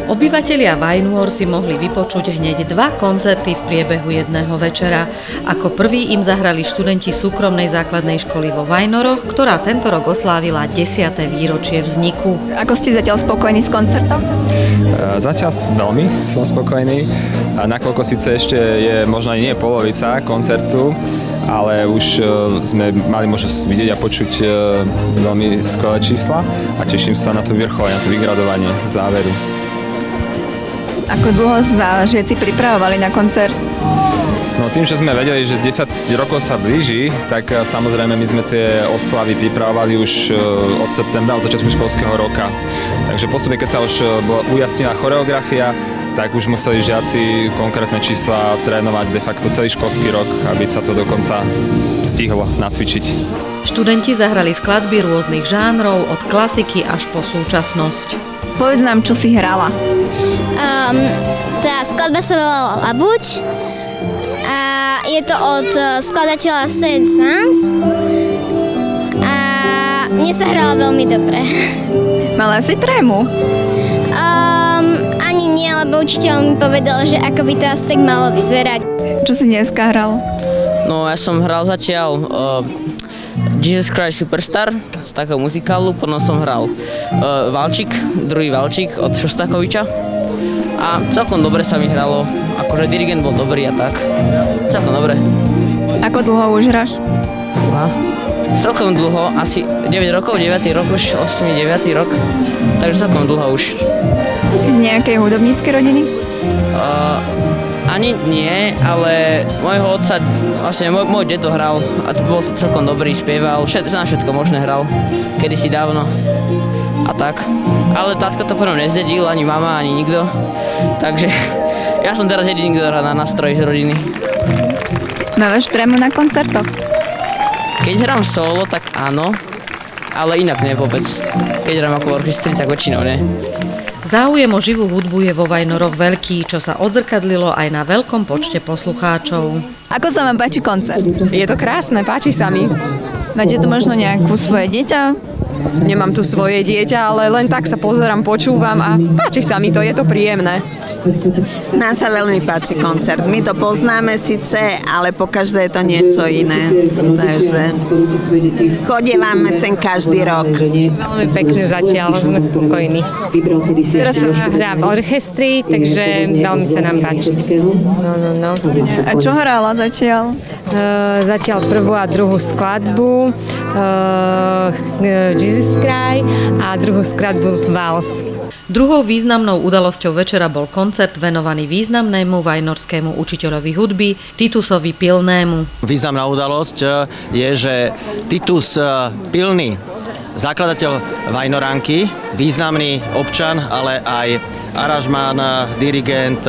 Obyvatelia Vajnôr si mohli vypočuť hneď 2 koncerty v priebehu jedného večera. Ako prvý im zahrali študenti súkromnej základnej školy vo Vajnoroch, ktorá tento rok oslávila 10. výročie vzniku. Ako ste zatiaľ spokojní s koncertom? Zatiaľ veľmi som spokojný. Nakoľko síce ešte je možno aj nie polovica koncertu, ale už sme mali možnosť vidieť a počuť veľmi skvelé čísla a teším sa na to vrcholenie, na to vygradovanie záveru. Ako dlho sa žiaci pripravovali na koncert? No tým, že sme vedeli, že 10 rokov sa blíži, tak samozrejme my sme tie oslavy pripravovali už od septembra, od začiatku školského roka. Takže postupne, keď sa už ujasnila choreografia, tak už museli žiaci konkrétne čísla trénovať de facto celý školský rok, aby sa to dokonca stihlo nacvičiť. Študenti zahrali skladby rôznych žánrov, od klasiky až po súčasnosť. Povedz nám, čo si hrala. Tá skladba sa volala Labuť a je to od skladateľa Saint-Saëns a mne sa hrala veľmi dobre. Mala si trému? Ani nie, lebo učiteľ mi povedal, že ako by to asi tak malo vyzerať. Čo si dneska hral? No ja som hral zatiaľ Jesus Christ Superstar z takého muzikálu, potom som hral Valčík, druhý Valčík od Šostakoviča a celkom dobre sa mi hralo, akože dirigent bol dobrý a tak, celkom dobre. Ako dlho už hráš? Celkom dlho, asi 9 rokov, 9. rok už, 8. 9. rok, takže celkom dlho už. Si z nejakej hudobníckej rodiny? Ani nie, ale môjho otca, vlastne môj dedo hral a bol celkom dobrý, spieval, všetko možné hral, kedysi dávno a tak. Ale tátko to potom nezdedil, ani mama, ani nikto, takže ja som teraz jediný, kto hrá na nástroji z rodiny. Mávaš trému na koncertoch? Keď hrám solo, tak áno, ale inak nie vôbec. Keď hrám ako v orchestri, tak väčšinou nie. Záujem o živú hudbu je vo Vajnoroch veľký, čo sa odzrkadlilo aj na veľkom počte poslucháčov. Ako sa vám páči koncert? Je to krásne, páči sa mi. Máte tu možno nejakú svoje dieťa? Nemám tu svoje dieťa, ale len tak sa pozerám, počúvam a páči sa mi to, je to príjemné. Nám sa veľmi páči koncert. My to poznáme síce, ale pokaždé je to niečo iné. Takže chodívame sem každý rok. Veľmi pekne zatiaľ, sme spokojní. Teraz sa hrá v orchestri, takže veľmi sa nám páči. No. A čo hrala zatiaľ? Zatiaľ prvú a druhú skladbu Jesus Christ a druhú skladbu Vals. Druhou významnou udalosťou večera bol koncert venovaný významnému vajnorskému učiteľovi hudby Titusovi Pilnému. Významná udalosť je, že Titus Pilný, zakladateľ Vajnoránky, významný občan, ale aj aranžmán, dirigent,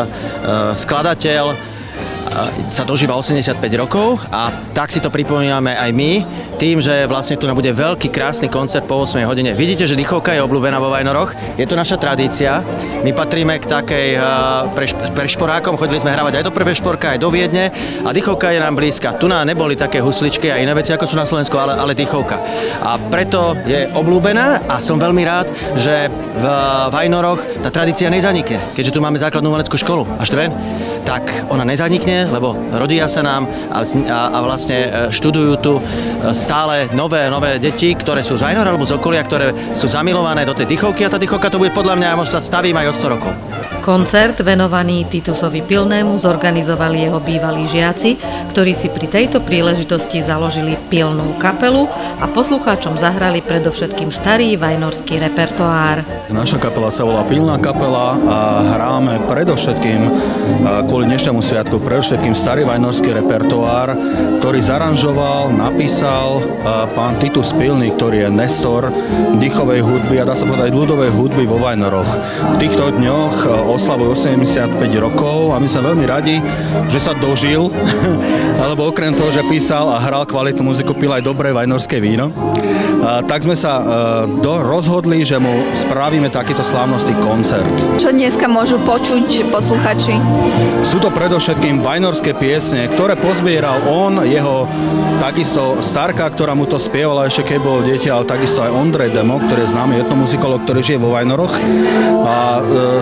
skladateľ, sa dožíva 85 rokov a tak si to pripomíname aj my, tým, že vlastne tu bude veľký krásny koncert po 8 hodine. Vidíte, že dýchovka je obľúbená vo Vajnoroch, je to naša tradícia. My patríme k takej prešporákom, chodili sme hravať aj do Prešporka, aj do Viedne a dýchovka je nám blízka. Tu nám neboli také husličky a iné veci, ako sú na Slovensku, ale dýchovka. A preto je obľúbená a som veľmi rád, že v Vajnoroch tá tradícia nezanikne, keďže tu máme základnú umeleckú školu až ven, tak ona nezanikne, lebo rodia sa nám a vlastne študujú tu stále nové deti, ktoré sú z Vajnor alebo z okolia, ktoré sú zamilované do tej dýchovky a tá dýchovka to bude podľa mňa, možno sa stavím aj o 100 rokov. Koncert venovaný Titusovi Pilnému zorganizovali jeho bývalí žiaci, ktorí si pri tejto príležitosti založili pilnú kapelu a poslucháčom zahrali predovšetkým starý vajnorský repertoár. Naša kapela sa volá Pilná kapela a hráme predovšetkým kvôli dnešnému sviatku predovšetkým starý vajnorský repertoár, ktorý zaranžoval, napísal pán Titus Pilný, ktorý je nestor dýchovej hudby a dá sa povedať ľudovej hudby vo Vajnoroch. V týchto dňoch oslavujú 85 rokov a my sme veľmi radi, že sa dožil, alebo okrem toho, že písal a hral kvalitnú muziku, pil aj dobré vajnorské víno. Tak sme sa rozhodli, že mu spravíme takýto slávnostný koncert. Čo dneska môžu počuť posluchači? Sú to predovšetkým vajnorské piesne, ktoré pozbieral on, jeho takisto starka, ktorá mu to spievala ešte keď bol dieťa, ale takisto aj Ondrej Demo, ktorý je známy etnomuzikolog, ktorý žije vo Vajnoroch. A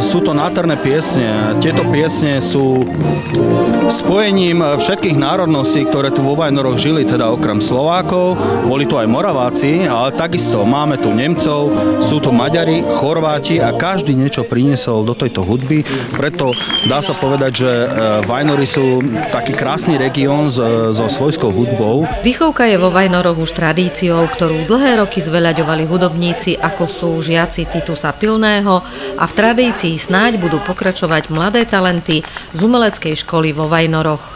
Sú to nádherné piesne. Tieto piesne sú spojením všetkých národností, ktoré tu vo Vajnoroch žili, teda okrem Slovákov, boli tu aj Moraváci, ale takisto máme tu Nemcov, sú tu Maďari, Chorváti a každý niečo priniesol do tejto hudby. Preto dá sa povedať, že Vajnory sú taký krásny región so svojskou hudbou. Dychovka je vo Vajnoroch už tradíciou, ktorú dlhé roky zveľaďovali hudobníci, ako sú žiaci Titusa Pilného, a v tradícii snáď budú pokračovať mladé talenty z umeleckej školy vo Vajnoroch.